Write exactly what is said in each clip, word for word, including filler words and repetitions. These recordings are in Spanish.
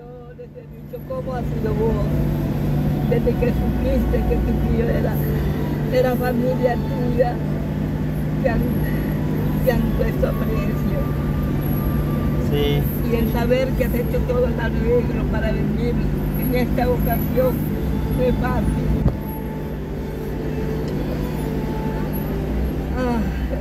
yo les he dicho cómo has sido vos, desde que supiste que tu tío era, era familia tuya, te han, te han puesto aprecio. Sí. Y el saber que has hecho todo el arreglo para venir en esta ocasión no es fácil. Ah.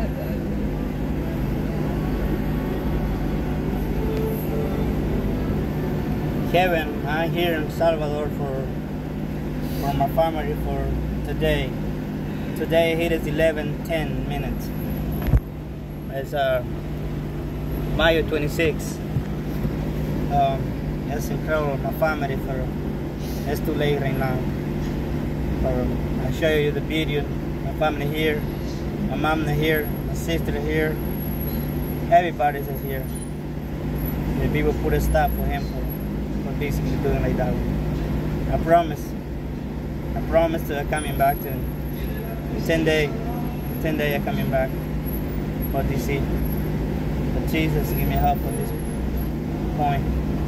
Kevin, I'm here in Salvador for for my family for today. Today it is eleven ten minutes. It's uh May twenty-sixth. Um, it's incredible. My family for it's too late right now. Um, I'll show you the video. My family here, my mom is here, my sister is here. Everybody is here. The people put a stop for him for, for basically doing like that. I promise. I promise to coming back to in ten days. In ten days I'm coming back for D C. But Jesus, give me help on this point.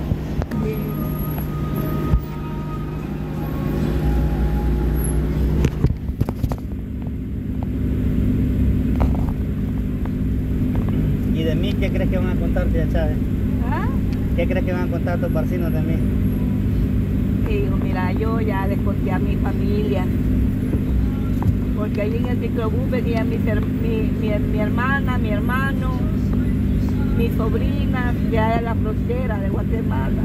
¿Y de mí qué crees que van a contar, tía Chávez? ¿Ah? ¿Qué crees que van a contar tus vecinos de mí? Digo, mira, yo ya les conté a mi familia, porque ahí en el microbús venía mi, mi, mi, mi hermana, mi hermano, mi sobrina, de allá de la frontera de Guatemala.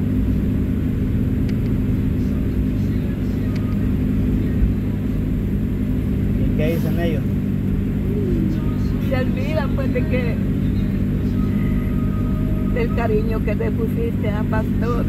¿Y qué dicen ellos? Se olvidan pues de que del cariño que te pusiste a Pastor.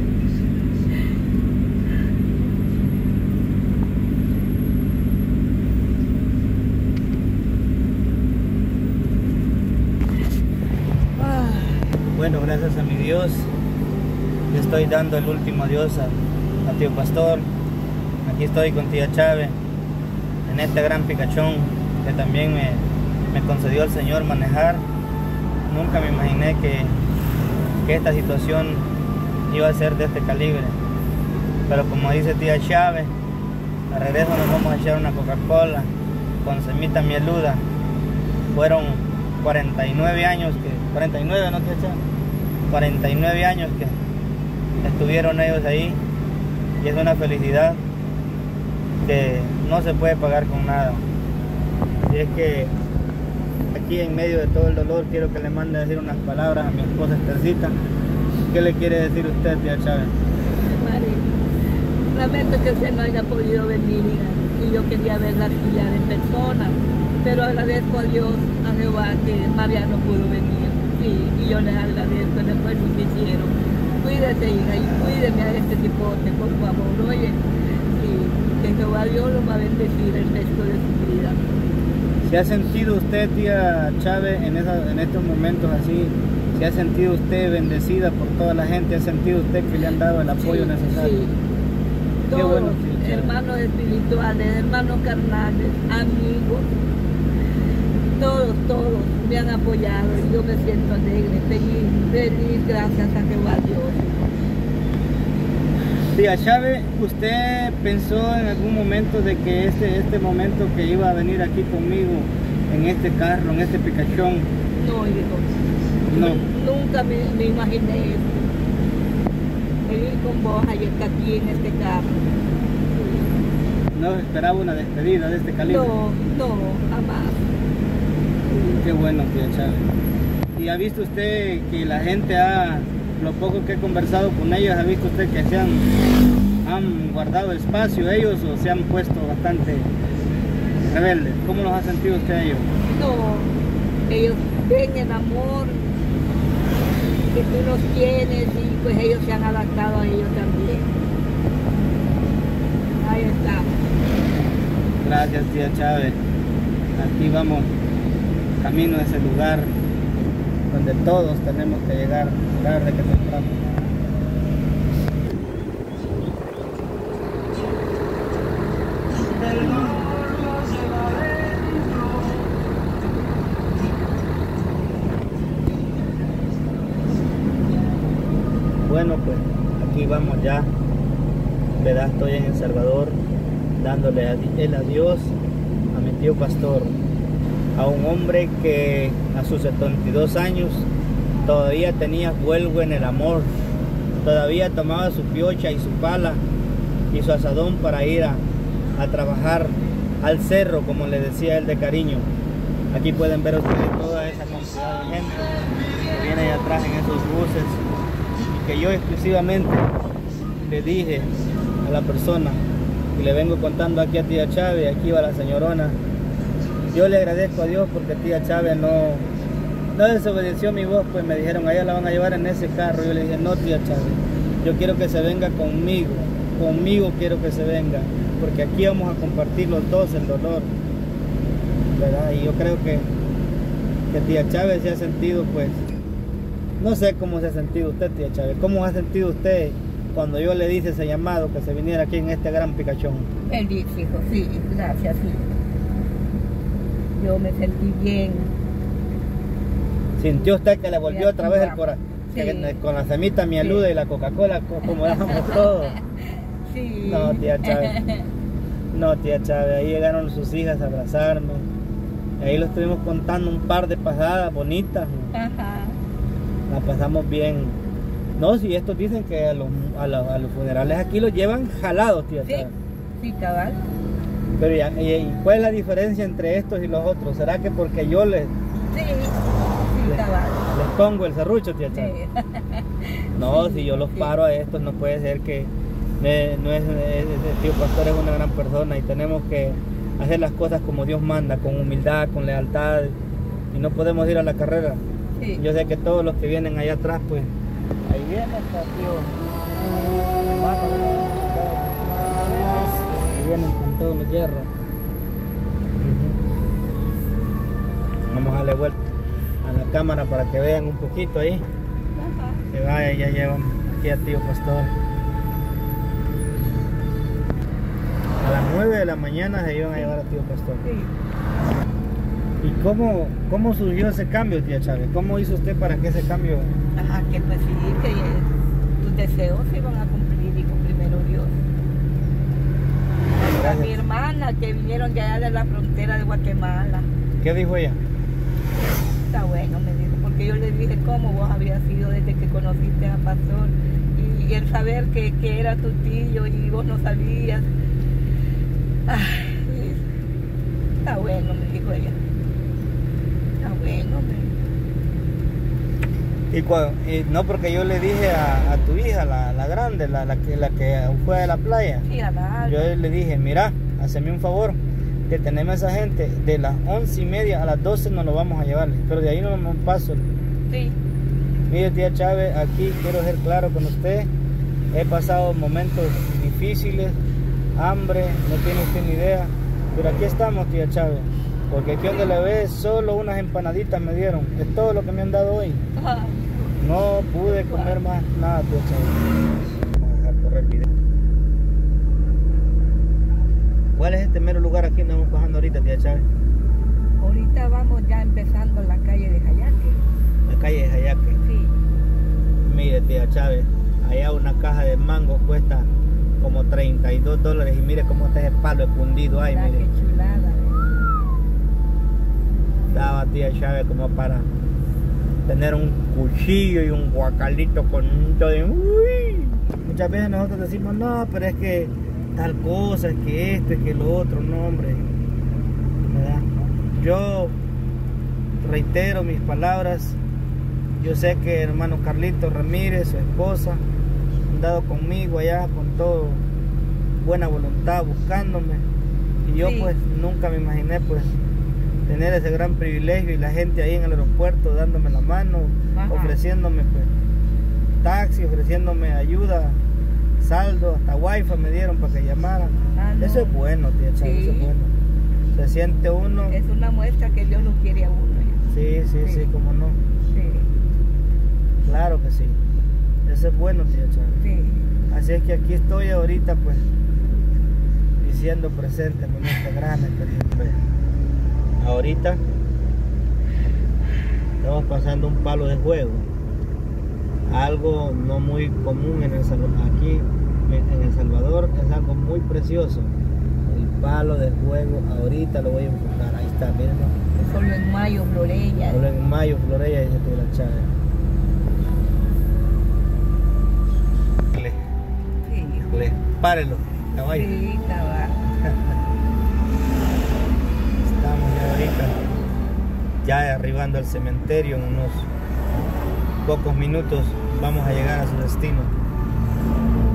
Bueno, gracias a mi Dios, le estoy dando el último adiós a, a tío Pastor. Aquí estoy con tía Chávez, en este gran picachón que también me, me concedió el Señor manejar. Nunca me imaginé que, que esta situación iba a ser de este calibre. Pero como dice tía Chávez, a regreso nos vamos a echar una Coca-Cola con semita mieluda. Fueron cuarenta y nueve años que... cuarenta y nueve, ¿no, tía Chávez? cuarenta y nueve años que estuvieron ellos ahí, y es una felicidad que no se puede pagar con nada. Y es que aquí en medio de todo el dolor quiero que le mande a decir unas palabras a mi esposa Estercita. ¿Qué le quiere decir usted, tía Chávez? María, lamento que usted no haya podido venir, y yo quería verla ya en persona, pero agradezco a Dios, a Jehová, que María no pudo venir. Sí, y yo les agradezco el esfuerzo que hicieron. Cuídese, hija, y cuídeme a este cipote, por favor, oye. Sí, que Jehová Dios lo va a bendecir el resto de su vida. ¿Se ha sentido usted, tía Chávez, en, esa, en estos momentos así? ¿Se ha sentido usted bendecida por toda la gente? ¿Ha sentido usted que le han dado el apoyo sí, necesario? Sí, Qué todos, bueno, tía, hermanos espirituales, hermanos carnales, amigos, todos, todos me han apoyado, y yo me siento alegre, feliz, feliz, gracias a Jehová Dios. Tía Chávez, ¿usted pensó en algún momento de que este, este momento que iba a venir aquí conmigo, en este carro, en este picachón? No, hijo, No. Nunca me, me imaginé esto. Venir con vos ayer aquí en este carro. ¿No esperaba una despedida de este calibre? No, no, jamás. Qué bueno, tía Chávez. ¿Y ha visto usted que la gente ha, lo poco que he conversado con ellos, ha visto usted que se han, han guardado espacio ellos, o se han puesto bastante rebeldes? ¿Cómo los ha sentido usted a ellos? No, ellos ven el amor que tú los tienes, y pues ellos se han adaptado a ellos también. Ahí está. Gracias, tía Chávez. Aquí vamos camino a ese lugar donde todos tenemos que llegar tarde que temprano. Bueno, pues aquí vamos estamos ya, ¿verdad? Estoy en El Salvador dándole el adiós a mi tío pastor, a un hombre que a sus setenta y dos años todavía tenía fuego en el amor, todavía tomaba su piocha y su pala y su asadón para ir a, a trabajar al cerro, como le decía él de cariño. Aquí pueden ver ustedes toda esa cantidad de gente que viene ahí atrás en esos buses, y que yo exclusivamente le dije a la persona, y le vengo contando aquí a tía Chávez, aquí va la señorona. Yo le agradezco a Dios porque tía Chávez no, no desobedeció mi voz, pues me dijeron, allá la van a llevar en ese carro. Yo le dije, no tía Chávez, yo quiero que se venga conmigo, conmigo quiero que se venga, porque aquí vamos a compartir los dos el dolor, ¿verdad? Y yo creo que, que tía Chávez se ha sentido, pues, no sé cómo se ha sentido usted, tía Chávez, cómo ha sentido usted cuando yo le dije ese llamado que se viniera aquí en este gran picachón. Feliz, hijo, sí, gracias, sí. Yo me sentí bien. ¿Sintió usted que le volvió otra vez el corazón? Sí. Con la semita mieluda sí. Y la Coca-Cola, como dejamos todo. Sí. No, tía Chávez. No, tía Chávez, ahí llegaron sus hijas a abrazarme. Ahí lo estuvimos contando un par de pasadas bonitas. Ajá. La pasamos bien. No, si estos dicen que a los, a, los, a los funerales aquí los llevan jalados, tía Sí, Chávez. sí, cabal. Pero ya, ¿y cuál es la diferencia entre estos y los otros? ¿Será que porque yo les, Sí, sí, les, cabal. les pongo el serrucho, tía Chávez? Sí. No, Sí, si yo los sí. paro a estos, no puede ser que eh, no es, es- el tío pastor es una gran persona y tenemos que hacer las cosas como Dios manda, con humildad, con lealtad, y no podemos ir a la carrera. Sí. Yo sé que todos los que vienen allá atrás, pues ahí viene hasta tío hermano, ahí vienen con todos los hierros. Ujú. Vamos a darle vuelta a la cámara para que vean un poquito ahí. Ajá. Que vaya, ya llevan aquí a tío pastor. A las nueve de la mañana se iban a llevar a tío pastor. Sí. ¿Y cómo, cómo surgió ese cambio, tía Chávez? ¿Cómo hizo usted para que ese cambio? Ajá, que pues sí, que eh, tus deseos se van a cumplir, dijo primero Dios. A Gracias. mi hermana que vinieron de allá de la frontera de Guatemala. ¿Qué dijo ella? Está bueno, me dijo, porque yo le dije cómo vos habías sido desde que conociste a Pastor. Y, y el saber que, que era tu tío y vos no sabías. Ay, está bueno, me dijo ella. Está bueno, me Y, cua- y no, porque yo le dije a, a tu hija, la, la grande, la, la, que, la que fue a la playa. sí, a la Yo le dije, mira, haceme un favor, que tenemos a esa gente de las once y media a las doce nos lo vamos a llevar, pero de ahí no nos paso. Sí, Mire, tía Chávez, aquí quiero ser claro con usted. He pasado momentos difíciles, hambre, no tiene usted ni idea, pero aquí estamos, tía Chávez, porque aquí donde la ves, solo unas empanaditas me dieron, es todo lo que me han dado hoy. ajá. No pude comer más nada, tía Chávez. Vamos a dejar correr el video. ¿Cuál es este mero lugar aquí donde vamos bajando ahorita, tía Chávez? Ahorita vamos ya empezando la calle de Jayaque. La calle de Jayaque. Sí, Mire, tía Chávez, allá una caja de mango cuesta como treinta y dos dólares y mire cómo está ese palo escondido ahí, mira mire. qué chulada. Estaba tía Chávez como para tener un cuchillo y un guacalito con un todo de... Uy. Muchas veces nosotros decimos, no, pero es que tal cosa, es que esto, es que lo otro, no, hombre. ¿Verdad? Yo reitero mis palabras. Yo sé que hermano Carlito Ramírez, su esposa, han dado conmigo allá con todo buena voluntad, buscándome. Y yo Sí. pues nunca me imaginé pues tener ese gran privilegio y la gente ahí en el aeropuerto dándome la mano, Ajá. ofreciéndome pues taxi, ofreciéndome ayuda, saldo, hasta wifi me dieron para que llamaran. Ah, no. Eso es bueno, tía Chávez, Sí. eso es bueno. Se siente uno, Es una muestra que Dios lo quiere a uno. sí, sí, sí, Sí. como no, Sí, claro que sí. Eso es bueno, tía Chávez. sí. Así es que aquí estoy ahorita pues diciendo presente con esta gran experiencia. Ahorita estamos pasando un palo de juego. algo no muy común en el, aquí en El Salvador, es algo muy precioso. El palo de fuego, ahorita lo voy a enfocar, ahí está, miren. Solo en mayo florella. Solo en mayo florella, dice Tía Chávez. Sí. Híjole, párelo, caballo. Sí, caballo. Estamos ya ahorita, ya arribando al cementerio, en unos pocos minutos vamos a llegar a su destino.